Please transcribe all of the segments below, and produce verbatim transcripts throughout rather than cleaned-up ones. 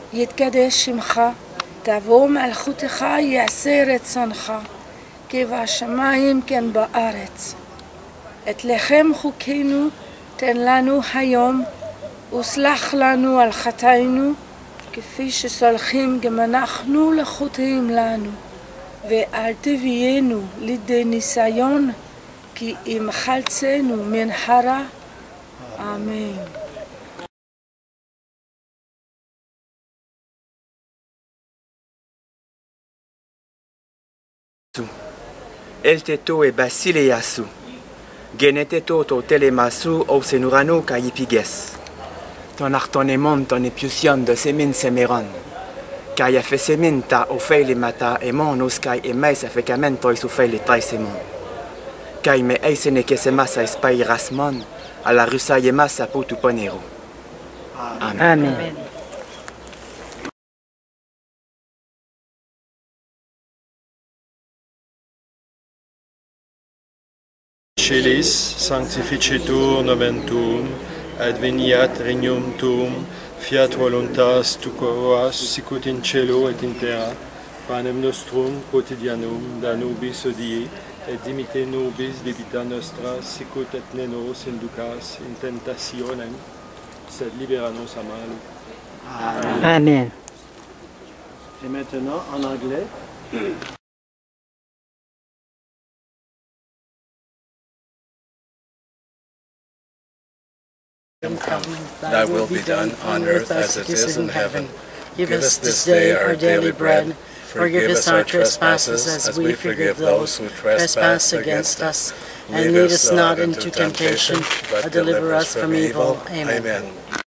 יתקדש שמך, תבוא מלכותך, יעשה רצונך, כבשמיים כן בארץ. את לחם חוקנו תן לנו היום, וסלח לנו על חטאינו, כפי שסולחים גם אנחנו לחוטאים לנו. ואל תביאנו לידי ניסיון, כי אם חלצנו מן הרע. אמן. El teto e basile yasu. Geneteto to telemasu o senurano kayipiges. Ton artonemon ton epiusion de semin semeron. Kaya fe semin ta o feile mata e mon oskai e mais afekamen toi su feile tai semon. Kai me eisene que se masa espai rasmon a la rusa ye masa potu ponero. Amen. Amen. Celis sanctificetur nomen tuum, adveniat regnum tuum, fiat voluntas tuoas sicut in cielo et in terra. Panem nostrum quotidianum da nobis hodie, et dimitte nobis debita nostra, sicut et ne nos inducas in tentationem, sed libera nos a malo. Amen. Amen. Et maintenant, en anglais. Come, thy will be done on earth as it is in heaven. Give us this day our daily bread. Forgive us our trespasses as we forgive those who trespass against us. And lead us not into temptation, but deliver us from evil. Amen.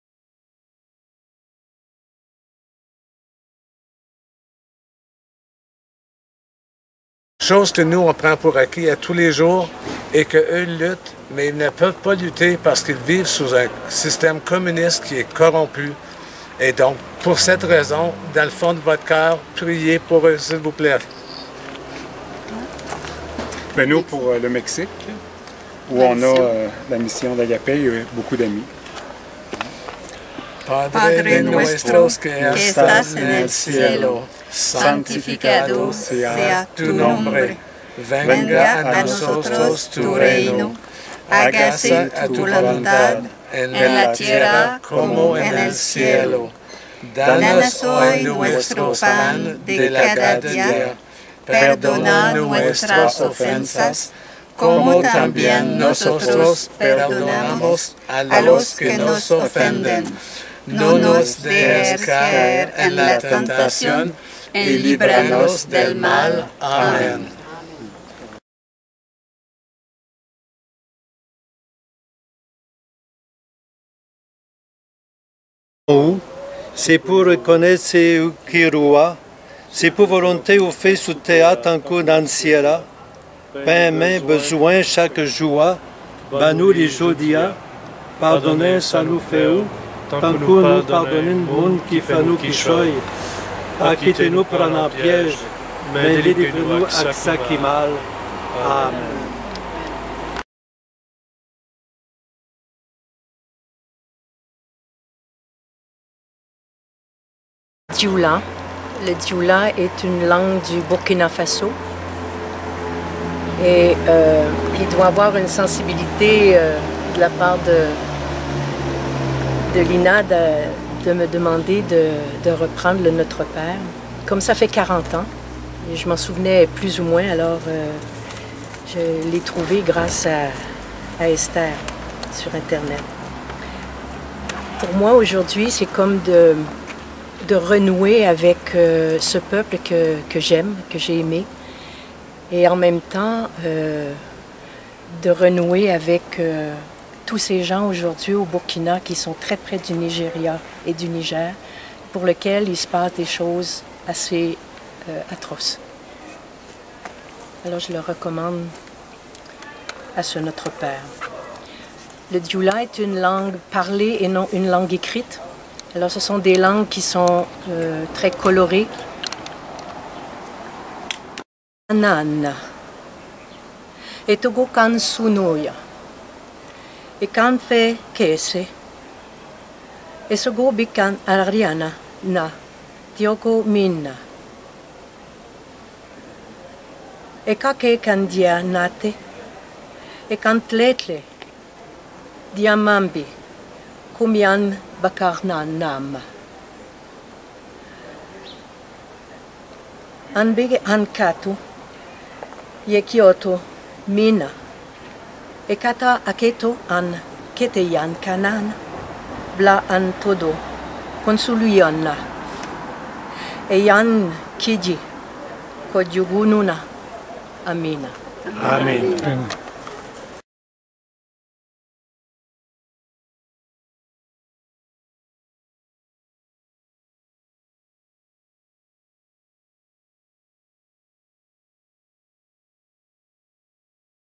Chose que nous on prend pour acquis à tous les jours et qu'eux luttent, mais ils ne peuvent pas lutter parce qu'ils vivent sous un système communiste qui est corrompu. Et donc, pour cette raison, dans le fond de votre cœur, priez pour eux, s'il vous plaît. Ben nous, pour euh, le Mexique, où on a euh, la mission d'Agapé, il y a beaucoup d'amis. Padre nuestro que estás en el cielo, santificado sea tu nombre. Venga a nosotros tu reino. Hágase tu voluntad en la tierra como en el cielo. Danos hoy nuestro pan de cada día. Perdona nuestras ofensas, como también nosotros perdonamos a los que nos ofenden. No nos dejes caer en la tentación y líbranos del mal. Amén. C'est pour reconnaître que roi, c'est pour volonté au fait sous théâtre en cours d'anciera, pain main besoin chaque joie, banou les jodia, pardonnez ça nous fait où, tant que nous pardonnons le monde qui fait nous qui choye, acquittez-nous pour un piège, mais délivrez-nous à ça qui mal. Amen. Dioula. Le Dioula est une langue du Burkina Faso et euh, il doit avoir une sensibilité euh, de la part de, de Lina de, de me demander de, de reprendre le Notre Père. Comme ça fait quarante ans, et je m'en souvenais plus ou moins, alors euh, je l'ai trouvé grâce à, à Esther sur Internet. Pour moi aujourd'hui, c'est comme de... de renouer avec euh, ce peuple que, que j'aime, que j'ai aimé, et en même temps euh, de renouer avec euh, tous ces gens aujourd'hui au Burkina qui sont très près du Nigeria et du Niger, pour lesquels il se passe des choses assez euh, atroces. Alors je le recommande à ce Notre Père. Le Dioula est une langue parlée et non une langue écrite. Alors, ce sont des langues qui sont euh, très colorées. Anana. Et togo kan sunoya. Et kan fe kese. Et sogo bikan ariana na tioko minna. E kake kandia nate, e kantletle, diamambi, kumian bakarna nama. Anbege ankatu, ye Kyoto, mina, e kata aketo an keteyan kanan, bla an todo, konsuluionna, e yan kiji, kodjugununa, amina. Amen. Amen.